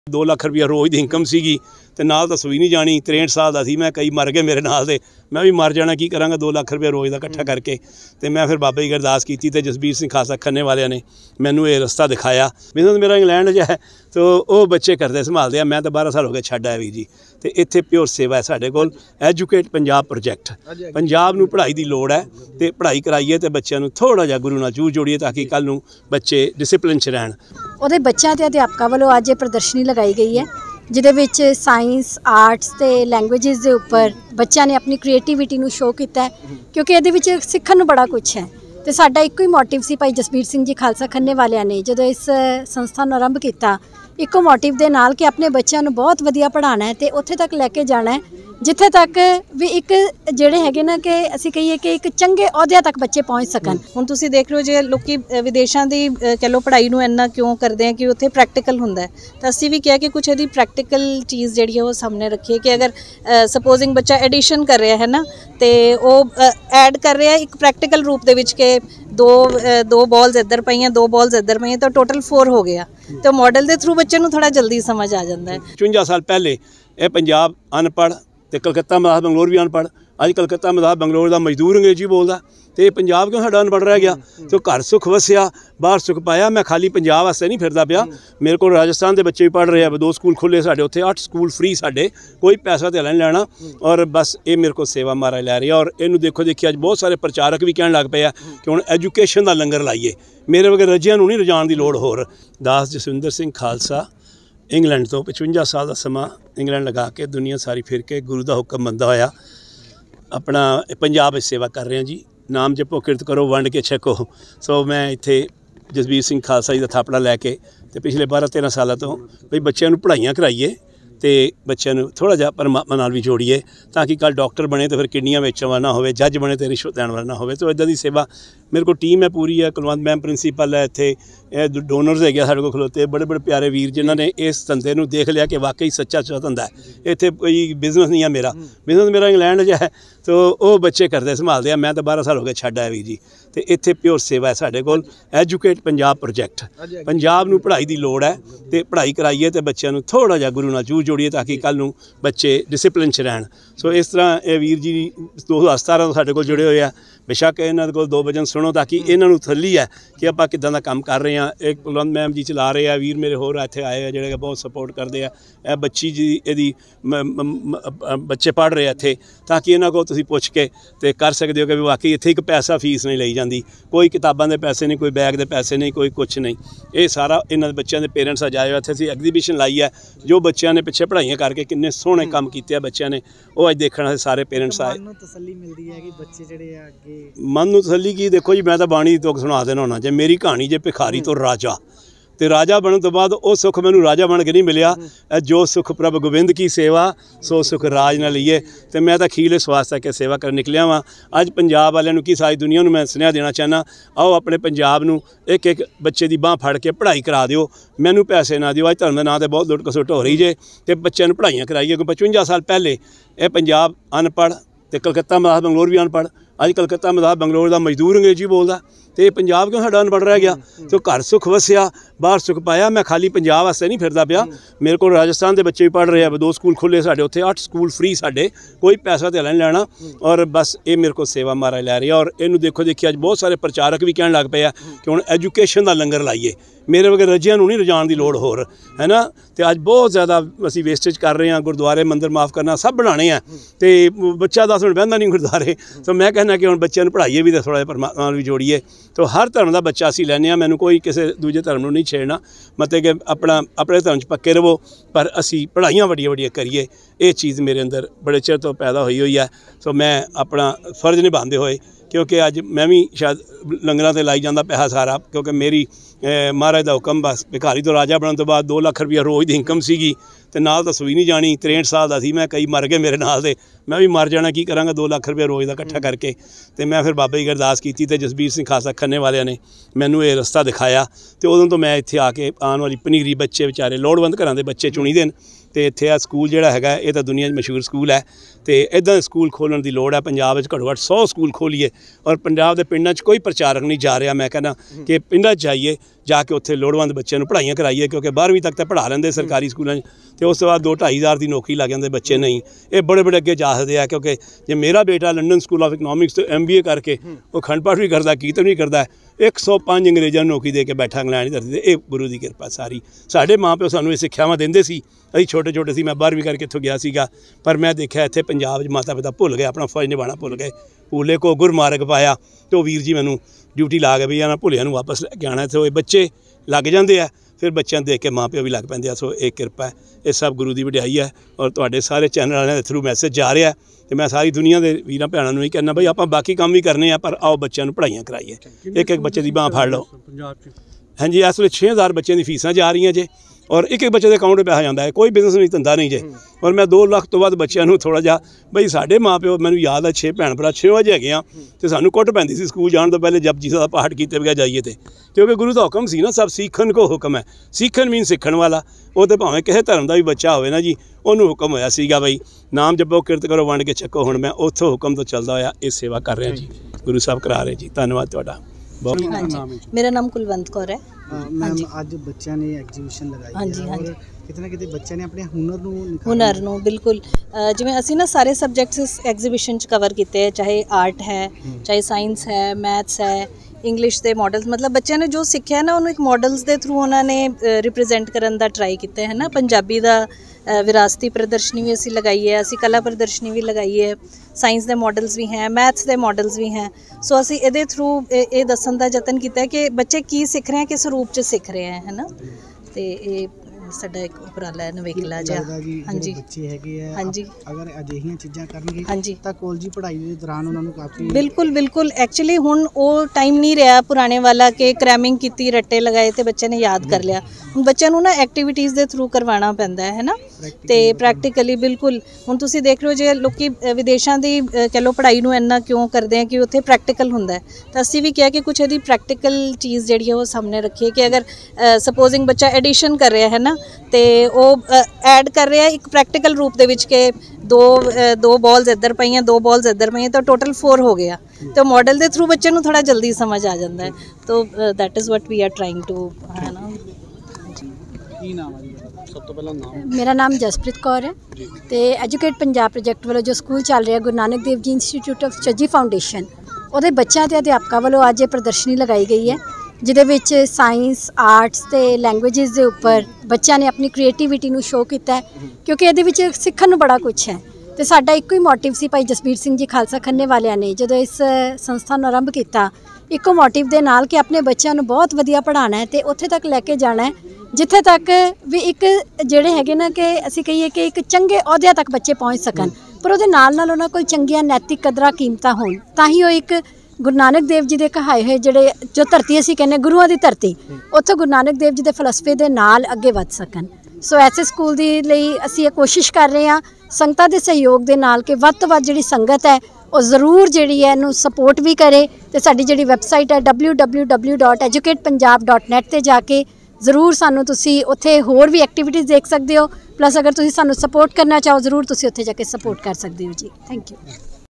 2 ਲੱਖ रुपया रोज़ की इनकम सी तो नाल तो सूई नहीं जानी। 63 साल का सी मैं, कई मर गए मेरे नाल दे, मैं भी मर जाना, की करांगा 2 लाख रुपया रोज़ का इकट्ठा करके। तो मैं फिर बाबा जी की अरदास की तो जसबीर सिंह खालसा खन्ने वाले ने मैनू ये रस्ता दिखाया। बिजनेस मेरा इंग्लैंड च है तो वो बच्चे करते संभालते हैं, मैं तो 12 साल हो गए छड्ड आया वीर जी। तो इत्थे प्योर सेवा है साडे कोल। एजुकेट पंजाब प्रोजैक्ट, पंजाब नूं पढ़ाई की लोड़ है तो पढ़ाई कराइए तो बच्चों थोड़ा जिहा गुरु नाल जूर जोड़िए ताकि कल नूं बच्चे डिसिपलिन च रहन। ਉਹਦੇ ਬੱਚਿਆਂ ਤੇ ਅਧਿਆਪਕਾਂ ਵੱਲੋਂ ਅੱਜ ਇਹ ਪ੍ਰਦਰਸ਼ਨੀ ਲਗਾਈ ਗਈ ਹੈ ਜਿਹਦੇ ਵਿੱਚ ਸਾਇੰਸ ਆਰਟਸ ਤੇ ਲੈਂਗੁਏजेस ਦੇ ਉੱਪਰ ਬੱਚਿਆਂ ਨੇ ਆਪਣੀ ਕ੍ਰੀਏਟੀਵਿਟੀ ਨੂੰ ਸ਼ੋਅ ਕੀਤਾ ਹੈ, ਕਿਉਂਕਿ ਇਹਦੇ ਵਿੱਚ ਸਿੱਖਣ ਨੂੰ ਬੜਾ ਕੁਝ ਹੈ। ਤੇ ਸਾਡਾ ਇੱਕੋ ਹੀ ਮੋਟਿਵ ਸੀ ਭਾਈ ਜਸਬੀਰ ਸਿੰਘ ਜੀ ਖਾਲਸਾ ਖੰਨੇ ਵਾਲਿਆਂ ਨੇ ਜਦੋਂ ਇਸ ਸੰਸਥਾ ਨੂੰ ਆਰੰਭ ਕੀਤਾ, ਇੱਕੋ ਮੋਟਿਵ ਦੇ ਨਾਲ ਕਿ ਆਪਣੇ ਬੱਚਿਆਂ ਨੂੰ ਬਹੁਤ ਵਧੀਆ ਪੜ੍ਹਾਉਣਾ ਹੈ ਤੇ ਉੱਥੇ ਤੱਕ ਲੈ ਕੇ ਜਾਣਾ ਹੈ ਜਿੱਥੇ ਤੱਕ ਵੀ ਇੱਕ ਜਿਹੜੇ ਹੈਗੇ ਨਾ ਕਿ ਅਸੀਂ ਕਹੀਏ ਕਿ ਇੱਕ ਚੰਗੇ ਅਹੁਦਿਆਂ ਤੱਕ ਬੱਚੇ ਪਹੁੰਚ ਸਕਣ। ਹੁਣ ਤੁਸੀਂ ਦੇਖ ਰਹੇ ਹੋ ਜੇ ਲੋਕੀ ਵਿਦੇਸ਼ਾਂ ਦੀ ਕਹਿ ਲਓ ਪੜ੍ਹਾਈ ਨੂੰ ਇੰਨਾ ਕਿਉਂ ਕਰਦੇ ਆ ਕਿ ਉੱਥੇ ਪ੍ਰੈਕਟੀਕਲ ਹੁੰਦਾ ਹੈ, ਤਾਂ ਅਸੀਂ ਵੀ ਕਿਹਾ ਕਿ ਕੁਛ ਇਹਦੀ ਪ੍ਰੈਕਟੀਕਲ ਚੀਜ਼ ਜਿਹੜੀ ਹੈ ਉਹ ਸਾਹਮਣੇ ਰੱਖੀਏ ਕਿ ਅਗਰ ਸਪੋਜ਼ਿੰਗ ਬੱਚਾ ਐਡੀਸ਼ਨ ਕਰ ਰਿਹਾ ਹੈ ਨਾ ਤੇ ਉਹ ਐਡ ਕਰ ਰਿਹਾ ਇੱਕ ਪ੍ਰੈਕਟੀਕਲ ਰੂਪ ਦੇ ਵਿੱਚ ਕਿ ਦੋ ਬਾਲਸ ਇੱਧਰ ਪਈਆਂ 2 ਬਾਲਸ ਇੱਧਰ ਪਈਆਂ ਤਾਂ ਟੋਟਲ 4 ਹੋ ਗਿਆ। तो मॉडल के थ्रू बच्चे थोड़ा जल्दी समझ आ जाता है। 54 साल पहले ये पंजाब अनपढ़ तो कलकत्ता मदास बंगलोर भी अनपढ़, अज कलकत्ता मदास बंगलोर का मजदूर अंग्रेजी बोलता तो पंजाब क्यों साडा अनपढ़ रह गया। तो घर सुख वसिया बाहर सुख पाया। मैं खाली पंजाब वास्ते नहीं फिरदा पिया, मेरे को राजस्थान के बच्चे भी पढ़ रहे हैं, 2 स्कूल खुले साढ़े उत्थे, 8 स्कूल फ्री साढ़े, कोई पैसा तो नहीं लेना और बस ये मेरे को सेवा महाराज लै रही है। और इनू देखो देखिए अज बहुत सारे प्रचारक भी कहन लग पे कि हुण एजुकेशन का लंगर लाइए, मेरे वगे रजिया नूं नहीं रजाण की लोड़। होर दास जसविंदर सिंह खालसा इंग्लैंड तो 55 साल का समा इंग्लैंड लगा के दुनिया सारी फिर के गुरु का हुक्म मनदा होया अपना पंजाब सेवा कर रहे हैं जी। नाम जपो किरत करो वंड के छको। सो मैं इत्थे जसबीर सिंह खालसा जी का थापड़ा लैके तो पिछले 12-13 सालों तो भाई बच्चों पढ़ाइयाँ कराइए तो बच्चों थोड़ा जिहा परमात्मा नाल भी जोड़िए ताकि कल डॉक्टर बने तो फिर किडनियां वेचण वाला ना हो, जज बने तो रिश्वत लैण वाला ना हो। तो इदां दी सेवा मेरे को टीम है पूरी है। कुलवंत मैम प्रिंसीपल है, इत्थे डोनर्स है साढ़े को खलोते बड़े बड़े प्यारे वीर जिन्होंने इस धंधे नूं देख लिया कि वाकई सच्चा धंधा है। इत्थे कोई बिजनेस नहीं है मेरा, बिजनेस मेरा इंग्लैंड च है तो वो बच्चे करते संभालते हैं, मैं तो 12 साल हो गए छड्ड आया वीर जी। तो इत्थे प्योर सेवा है साढ़े कोल। एजुकेट पंजाब प्रोजैक्ट, पंजाब नूं पढ़ाई की लोड़ है तो पढ़ाई कराइए तो बच्चों थोड़ा जिहा गुरु नाल जूर जोड़िए ताकि कल नूं बच्चे डिसिपलिन च रहन। सो इस तरह ये वीर जी 2017 तो साढ़े कोल जुड़े हुए हैं। बेशक इन्हों को 2 वजन सुनो ताकि इन्हों तसल्ली है कि आप किदां दा काम कर रहे हैं। एक कुलवंत मैम जी चला रहे हैं, वीर मेरे होर इत्थे आए हैं जिहड़े बहुत सपोर्ट करते हैं। बच्ची जी इहदी बच्चे पढ़ रहे इत्थे ताकि इन्हों को तुसीं पुछ के ते कर सकते हो कि वाकई इत्थे एक पैसा फीस नहीं लई जाती, कोई किताबां दे पैसे नहीं, कोई बैग दे पैसे नहीं, कोई कुछ नहीं। ये सारा इन्होंने बच्चों के पेरेंट्स अज आए इत्थे असीं एग्जीबिशन लाई है जो बच्चों ने पिछे पढ़ाइयाँ करके किन्ने सोहणे काम कीते बच्चों ने, वो अज देखण सारे पेरेंट्स आए। तसल्ली मिलती है कि बच्चे जिहड़े अगे मन नूं तसल्ली की देखो जी, मैं तो बाणी तुक सुना देना होना जे मेरी कहानी जे भिखारी तो राजा तो राजा बनने तो बाद वो सुख मैनू राजा बन के नहीं मिलिया। जो सुख प्रभ गोबिंद की सेवा सो सुख राज न लीए। तो मैं तो अखीरले स्वास्थ्य के सेवा कर निकलिया वाँ। अज पंजाब वालियां नूं की सारी दुनिया नूं मैं सुनेहा देना चाहना, आओ अपने पंजाब नूं एक एक बच्चे की बांह फड़ के पढ़ाई करा दिओ, मैनू पैसे ना दिओ। अज धर्म के नाम पर बहुत लुट खसुट हो रही जे तो बच्चों नूं पढ़ाइयाँ कराइए। 55 साल पहले ये पंजाब अनपढ़ तो कलकत्ता मदास बंगलोर भी अनपढ़, अज कलकत्ता मदास बंगलोर का मजदूर अंग्रेजी बोलता तो पंजाब क्यों साडा अनपढ़ रह गया। तो घर सुख वसिया बाहर सुख पाया। मैं खाली पंजाब वास्ते नहीं फिरदा पिया, मेरे को राजस्थान के बच्चे भी पढ़ रहे हैं, 2 स्कूल खुले साढ़े उत्थे, 8 स्कूल फ्री साढ़े, कोई पैसा तो नहीं लेना और बस ये मेरे को सेवा महाराज लै रही है। और इनू देखो देखिए अज बहुत सारे प्रचारक भी कहन लग पे कि हुण एजुकेशन का लंगर लाइए, मेरे वगे रजिया नूं नहीं रजाण की लोड़ होर है ना। तो अज बहुत ज़्यादा असीं वेस्टेज कर रहे हैं, गुरुद्वारे मंदिर माफ़ करना सब बनाने हैं तो बच्चा 10 मिनट बहंदा नहीं गुरुद्वारे। तो मैं कहना कि हुण बच्चों नूं पढ़ाइए भी तो थोड़ा परमात्मा नाल भी जोड़िए। तो हर धर्म का बच्चा असीं लैने, मैनूं कोई किसी दूजे धर्म नूं नहीं छेड़ना, मतलब कि अपने धर्म च पक्के रवो पर असीं पढ़ाइयाँ वड्डियां वड्डियां करिए। ये चीज़ मेरे अंदर बड़े चिर तो पैदा हुई है। सो मैं अपना फर्ज निभाते हुए क्योंकि अज मैं भी शायद लंगरां ते लाई जांदा पैसा सारा, क्योंकि मेरी महाराज का हुक्म बस भिखारी तो राजा बनने तो बाद 2 लाख रुपया रोज़ की इनकम सी तो नाल तो सूई नहीं जानी। 63 साल का सी मैं, कई मर गए मेरे नाल दे, मैं भी मर जाना, की करांगा 2 लाख रुपया रोज़ का इकट्ठा करके। तो मैं फिर बाबा जी की अरदास की तो जसबीर सिंह खालसा खन्ने वाले ने मैनू ये रस्ता दिखाया। तो उदों तो मैं इत्थे आके आने वाली पनीरी बच्चे बेचारे लोड़वंद घरां दे बच्चे चुनी दे तो इत्थे आ स्कूल जिहड़ा हैगा ये तो दुनिया मशहूर स्कूल है। तो इदां दे स्कूल खोलण दी लोड़ है। पंजाब विच घट्टो घट्ट 100 स्कूल खोलीए और पंजाब के पिंडां च कोई प्रचारक नहीं जा रहा। मैं कहना कि पिंडां च जाइए जाके उत्थे लोड़वंद बच्चों नूं पढ़ाइयां कराइए, क्योंकि 12वीं तक तो पढ़ा लेंदे सरकारी स्कूलों तो उस तो बाद 2-2.5 हज़ार की नौकरी लग जाते बच्चे नहीं। ये बड़े बड़े अगे जा सकते हैं, क्योंकि जे मेरा बेटा लंडन स्कूल ऑफ इकनॉमिक्स तो MBA करके वो अखंड पाठ भी करता, कीर्तन भी करता, 105 अंग्रेज़ों नौकरी दे के बैठा इंग्लैंड की धरती ते। ये गुरु की कृपा सारी। साढ़े माँ प्यो सानूं ये सिक्ख्यावां देंदे सी, असीं छोटे छोटे सी, मैं 12वीं करके इत्थों गया सीगा, पर मैं देखा इत्थे पंजाब माता पिता भुल गए, अपना फर्ज निभाना भुल गए। भूले को गुरमार्ग पाया तो वीर जी मैनू ड्यूटी ला गए भी इन्हां भुलिया नूं वापस लैके आना। तो बच्चे लग जाते हैं, फिर बच्चों देख के माँ प्यो भी लग पैंदे आ। सो एक कृपा है, ये सब गुरु की वडियाई है। और तुहाडे सारे चैनल वालियां दे थ्रू मैसेज जा रहा है, तो मैं सारी दुनिया के वीरां भैणां नूं ही कहना बई आपां बाकी काम भी करने, पर आओ बच्चों नूं पढ़ाइयां कराइए। एक एक बच्चे की बांह फड़ लो। हाँ जी, इस वे 6000 बच्चों की फीसां जा रही जे, और एक एक बच्चे के अकाउंट पैसा जाता है, कोई बिजनेस नहीं धंधा नहीं जे। और मैं 2 लाख तो बाद बच्चों को थोड़ा जा बई साढ़े माँ प्यो, मैनूं याद है 6 भैन भरा 6 अजे है, तो सानूं कुट पैंदी सी स्कूल जाने तो पहले जपजी साहिब दा पाठ कीते बगैर जाइए थे, क्योंकि गुरु का हुक्म सी ना, सब सीखन को हुक्म है। सीखन मीन सीखण वाला, वो तो भावें किसी धर्म का भी बच्चा होवे ना जी, उन्होंने हुक्म होया सीगा बई नाम जपो किरत करो वंड के छको। हुण मैं उत्थों हुक्म तो चलदा होया ये सेवा कर रहा जी, गुरु साहब करा रहे जी। धन्यवाद तुहाडा बहुत। हाँ जी, मेरा नाम कुलवंत कौर है। मैम ਅੱਜ ਬੱਚਿਆਂ ਨੇ ਐਗਜ਼ੀਬਿਸ਼ਨ ਲਗਾਈ ਹਾਂਜੀ, ਹੈ, ਹਾਂਜੀ। ਔਰ ਕਿਤੇ ਨਾ ਕਿਤੇ ਬੱਚਿਆਂ ਨੇ ਆਪਣੇ ਹੁਨਰ ਹੁਨਰ ਨੂੰ ਬਿਲਕੁਲ ਜਿਵੇਂ ਅਸੀਂ ਨਾ ਸਾਰੇ ਸਬਜੈਕਟਸ ਐਗਜ਼ੀਬਿਸ਼ਨ 'ਚ ਕਵਰ ਕੀਤੇ ਹੈ, ਚਾਹੇ ਆਰਟ ਹੈ, ਚਾਹੇ ਸਾਇੰਸ ਹੈ, ਮੈਥਸ ਹੈ, ਇੰਗਲਿਸ਼ ਦੇ ਮਾਡਲਸ, ਮਤਲਬ ਬੱਚਿਆਂ ਨੇ ਜੋ ਸਿੱਖਿਆ ਨਾ ਉਹਨੂੰ ਇੱਕ ਮਾਡਲਸ ਦੇ ਥਰੂ ਉਹਨਾਂ ਨੇ ਰਿਪਰੈਜ਼ੈਂਟ ਕਰਨ ਦਾ ਟਰਾਈ ਕੀਤਾ ਹੈ ਨਾ। ਪੰਜਾਬੀ ਦਾ ਵਿਰਾਸਤੀ ਪ੍ਰਦਰਸ਼ਨੀ ਵੀ ਅਸੀਂ ਲਗਾਈ ਹੈ, ਅਸੀਂ ਕਲਾ ਪ੍ਰਦਰਸ਼ਨੀ ਵੀ ਲਗਾਈ ਹੈ, ਸਾਇੰਸ ਦੇ ਮਾਡਲਸ ਵੀ ਹੈ, ਮੈਥਸ ਦੇ ਮਾਡਲਸ ਵੀ ਹੈ। ਸੋ ਅਸੀਂ ਇਹਦੇ ਥਰੂ ਇਹ ਦੱਸਣ ਦਾ ਯਤਨ ਕੀਤਾ ਕਿ ਬੱਚੇ ਕੀ ਸਿੱਖ ਰਹੇ ਹੈ, ਕਿਸ ਰੂਪ 'ਚ ਸਿੱਖ ਰਹੇ ਹੈ ਨਾ। ਤੇ ਇਹ ਸਾਡਾ ਇੱਕ ਉਪਰਾਲਾ ਹੈ ਨਵੇਕਲਾ ਜਿਹਾ। ਹਾਂਜੀ, ਬੱਚੇ ਹੈਗੇ ਆ, ਹਾਂਜੀ, ਅਗਰ ਅਜਿਹੀਆਂ ਚੀਜ਼ਾਂ ਕਰਨਗੇ ਹਾਂਜੀ, ਤਾਂ ਕਾਲਜੀ ਪੜ੍ਹਾਈ ਦੇ ਦੌਰਾਨ ਉਹਨਾਂ ਨੂੰ ਕਾਫੀ ਬਿਲਕੁਲ ਐਕਚੁਅਲੀ ਹੁਣ ਉਹ ਟਾਈਮ ਨਹੀਂ ਰਿਹਾ ਪੁਰਾਣੇ ਵਾਲਾ ਕਿ ਕ੍ਰੈਮਿੰਗ ਕੀਤੀ, ਰੱਟੇ ਲਗਾਏ ਤੇ ਬੱਚੇ ਨੇ ਯਾਦ ਕਰ ਲਿਆ। ਹੁਣ ਬੱਚਿਆਂ ਨੂੰ ਨਾ ਐਕਟੀਵਿਟੀਜ਼ ਦੇ ਥਰੂ ਕਰਵਾਉਣਾ ਪੈਂਦਾ ਹੈ ਨਾ, ਤੇ ਪ੍ਰੈਕਟੀਕਲੀ ਬਿਲਕੁਲ। ਹੁਣ ਤੁਸੀਂ ਦੇਖ ਰਹੇ ਹੋ ਜੇ ਲੋਕੀ ਵਿਦੇਸ਼ਾਂ ਦੀ ਕਹਿ ਲਓ ਪੜ੍ਹਾਈ ਨੂੰ ਇੰਨਾ ਕਿਉਂ ਕਰਦੇ ਆ ਕਿ ਉੱਥੇ ਪ੍ਰੈਕਟੀਕਲ ਹੁੰਦਾ ਹੈ, ਤਾਂ ਅਸੀਂ ਵੀ ਕਿਹਾ ਕਿ ਕੁਛ ਇਹਦੀ ਪ੍ਰੈਕਟੀਕਲ ਚੀਜ਼ ਜਿਹੜੀ ਹੈ ਉਹ ਸਾਹਮਣੇ ਰੱਖੀਏ ਕਿ ਅਗਰ ਸਪੋਜ਼ਿੰਗ ਬੱਚਾ ਐਡੀਸ਼ਨ ਕਰ ਰਿਹਾ ਹੈ ਨਾ, ਤੇ ਉਹ ਐਡ ਕਰ ਰਿਹਾ ਇੱਕ ਪ੍ਰੈਕਟੀਕਲ ਰੂਪ ਦੇ ਵਿੱਚ ਕਿ ਦੋ ਬਾਲਸ ਇੱਧਰ ਪਈਆਂ, 2 ਬਾਲਸ ਇੱਧਰ ਪਈਆਂ, ਤਾਂ ਟੋਟਲ 4 ਹੋ ਗਿਆ। ਤੇ ਮਾਡਲ ਦੇ ਥਰੂ ਬੱਚੇ ਨੂੰ ਥੋੜਾ ਜਲਦੀ ਸਮਝ ਆ ਜਾਂਦਾ ਹੈ। ਤਾਂ that is what we are trying to, ਹੈ ਨਾ। ਕੀ ਨਾਮ ਹੈ ਜੀ ਸਭ ਤੋਂ ਪਹਿਲਾਂ ਨਾਮ? ਮੇਰਾ ਨਾਮ ਜਸਪ੍ਰੀਤ ਕੌਰ ਹੈ ਤੇ ਐਜੂਕੇਟ ਪੰਜਾਬ ਪ੍ਰੋਜੈਕਟ ਵੱਲੋਂ ਜੋ ਸਕੂਲ ਚੱਲ ਰਿਹਾ Guru Nanak Dev ji institute of ਚੱਜੀ foundation, ਉਹਦੇ ਬੱਚਿਆਂ ਤੇ ਅਧਿਆਪਕਾਂ ਵੱਲੋਂ ਅੱਜ ਇਹ ਪ੍ਰਦਰਸ਼ਨੀ ਲਗਾਈ ਗਈ ਹੈ, ਜਿਹਦੇ ਵਿੱਚ ਸਾਇੰਸ, ਆਰਟਸ ਤੇ ਲੈਂਗੁਏਜਿਸ ਦੇ ਉੱਪਰ ਬੱਚਿਆਂ ਨੇ ਆਪਣੀ ਕ੍ਰੀਏਟੀਵਿਟੀ ਨੂੰ ਸ਼ੋਅ ਕੀਤਾ ਹੈ, ਕਿਉਂਕਿ ਇਹਦੇ ਵਿੱਚ ਸਿੱਖਣ ਨੂੰ ਬੜਾ ਕੁਝ ਹੈ। ਤੇ ਸਾਡਾ ਇੱਕੋ ਹੀ ਮੋਟਿਵ ਸੀ, ਭਾਈ ਜਸਬੀਰ ਸਿੰਘ ਜੀ ਖਾਲਸਾ ਖੰਨੇ ਵਾਲਿਆਂ ਨੇ ਜਦੋਂ ਇਸ ਸੰਸਥਾ ਨੂੰ ਆਰੰਭ ਕੀਤਾ, ਇੱਕੋ ਮੋਟਿਵ ਦੇ ਨਾਲ ਕਿ ਆਪਣੇ ਬੱਚਿਆਂ ਨੂੰ ਬਹੁਤ ਵਧੀਆ ਪੜ੍ਹਾਉਣਾ ਹੈ ਤੇ ਉੱਥੇ ਤੱਕ ਲੈ ਕੇ ਜਾਣਾ ਹੈ ਜਿੱਥੇ ਤੱਕ ਵੀ ਇੱਕ ਜਿਹੜੇ ਹੈਗੇ ਨਾ ਕਿ ਅਸੀਂ ਕਹੀਏ ਕਿ ਇੱਕ ਚੰਗੇ ਅਹੁਦਿਆਂ ਤੱਕ ਬੱਚੇ ਪਹੁੰਚ ਸਕਣ, ਪਰ ਉਹਦੇ ਨਾਲ ਨਾਲ ਉਹਨਾਂ ਕੋਲ ਚੰਗੀਆਂ ਨੈਤਿਕ ਕਦਰਾਂ ਕੀਮਤਾਂ ਹੋਣ, ਤਾਂ ਹੀ ਉਹ ਇੱਕ ਗੁਰੂ ਨਾਨਕ ਦੇਵ ਜੀ ਦੇ ਕਹਾਏ ਹੋਏ ਜਿਹੜੇ ਜੋ ਧਰਤੀ ਅਸੀਂ ਕਹਿੰਦੇ ਗੁਰੂਆਂ ਦੀ ਧਰਤੀ, ਉੱਥੇ ਗੁਰੂ ਨਾਨਕ ਦੇਵ ਜੀ ਦੇ ਫਲਸਫੇ ਦੇ ਨਾਲ ਅੱਗੇ ਵੱਧ ਸਕਣ। ਸੋ ਐਸੇ ਸਕੂਲ ਦੀ ਲਈ ਅਸੀਂ ਇਹ ਕੋਸ਼ਿਸ਼ ਕਰ ਰਹੇ ਹਾਂ ਸੰਗਤਾਂ ਦੇ ਸਹਿਯੋਗ ਦੇ ਨਾਲ ਕਿ ਵੱਧ ਤੋਂ ਵੱਧ ਜਿਹੜੀ ਸੰਗਤ ਹੈ ਉਹ ਜ਼ਰੂਰ ਜਿਹੜੀ ਹੈ ਇਹਨੂੰ ਸਪੋਰਟ ਵੀ ਕਰੇ। ਤੇ ਸਾਡੀ ਜਿਹੜੀ ਵੈਬਸਾਈਟ ਹੈ www.educatepunjab.net ਤੇ ਜਾ ਕੇ ਜ਼ਰੂਰ ਸਾਨੂੰ ਤੁਸੀਂ ਉੱਥੇ ਹੋਰ ਵੀ ਐਕਟੀਵਿਟੀਜ਼ ਦੇਖ ਸਕਦੇ ਹੋ, ਪਲੱਸ ਅਗਰ ਤੁਸੀਂ ਸਾਨੂੰ ਸਪੋਰਟ ਕਰਨਾ ਚਾਹੋ ਜ਼ਰੂਰ ਤੁਸੀਂ ਉੱਥੇ ਜਾ ਕੇ ਸਪੋਰਟ ਕਰ ਸਕਦੇ ਹੋ ਜੀ। Thank you.